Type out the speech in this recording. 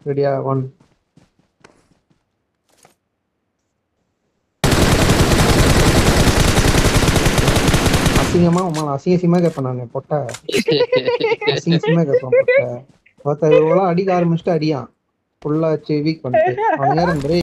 ரெடியா 1 அசிங்கமா உமால அசிங்கமா கேட்பேன் நான் பொட்டை அசிங்கமா கேட்பேன் பொட்டை ஒருத்தர் இவ்வளோ அடிக்க ஆரம்பிச்சுட்டு அடியான் ஃபுல்லா வீக் பண்ணிட்டு அவன் யாரும்